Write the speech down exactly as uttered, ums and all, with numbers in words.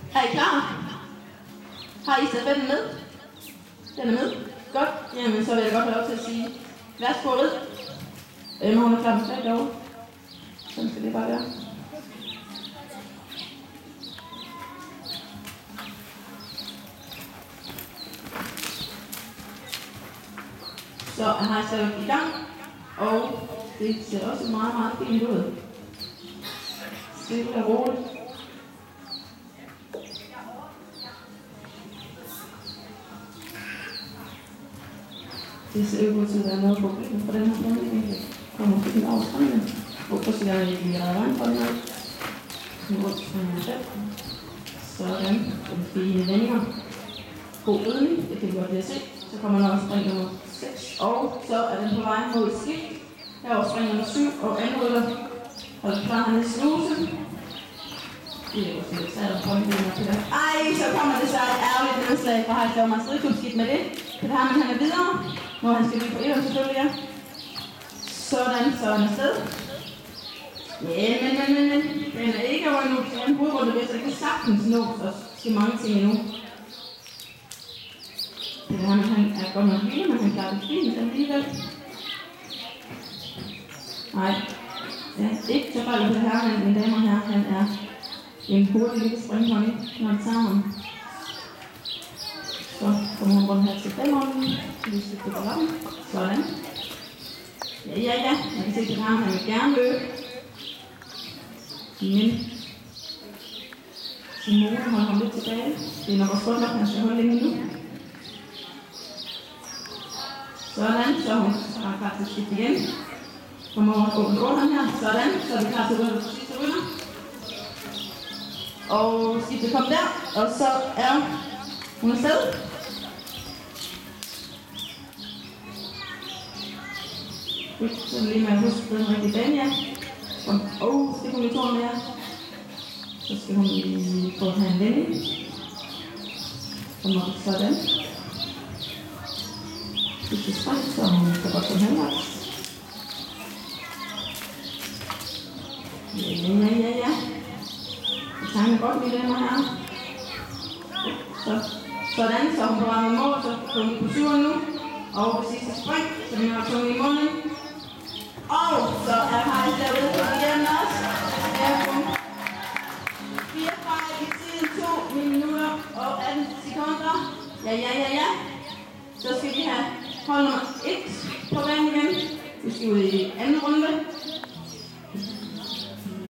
Er I klar? Har I stafetten med? Den er med? Godt. Jamen, så vil jeg godt have lov til at sige, værsgo rid. Øh, må hun have klappet fat derovre. Sådan skal det bare være. Så har jeg sat i gang, og det ser også meget, meget fint ud. Stille og roligt. Det ser ikke ud til at være noget problem for den her planlægning. Der kommer måske en afstrømning. Hvorfor skal jeg ikke lige redde vejen for den her? Nu springer jeg selv. Sådan. Den fine vendinger. God ridning. Det kan vi godt lide at se. Så kommer der også spring nummer seks. Og så er den på vej mod skift. Herovre spring nummer syv og anrytter. Hold klar, han er sluse. Det er jo sådan lidt særligt at prøve til det. Ej, så kommer det så et ærgerligt nedslag fra Hejslev Mars Ridklub-skidt med det. Det har man, han er videre. Hvor han skal lige på Evan selvfølgelig, ja. Sådan, så er han afsted. Ja, men, men, men, men. Den er ikke over endnu. Så han burde rundt, hvis jeg kan sagtens nå så skal mange ting endnu. Det her, han er godt nok lille, men han klarer det fint alligevel. Nej, ja, ikke så farligt på det her, men mine damer her, han er en hurtig lille springhånd, når han tager ham. Så kommer hun rundt her til femhånden, lige så det går op. Sådan. Ja, ja, ja, man kan se, at han vil gerne løbe. Men Simone holder ham lidt tilbage. Det er nok også godt nok, han skal holde længe nu. Sådan, så hun er klar til at skifte igen. Kommer over og åbne ordenen her. Sådan, så er vi klar til at rykke på sidste rytter. Og skifte kom der, og så er hun afsted. Så lige med at huske den rigtige bane, ja. Åh, oh, det kunne vi tårne mere. Så skal hun lige få her en vending. Så må vi sådan. Det er spændt, så hun skal godt få en halvvejs. Ja, ja, ja, ja. Det tegner godt lige den her. Så, sådan, så hun bare med mål, så får hun på syveren nu. Og på sidste spring, så vi har tunge i munden. Og så er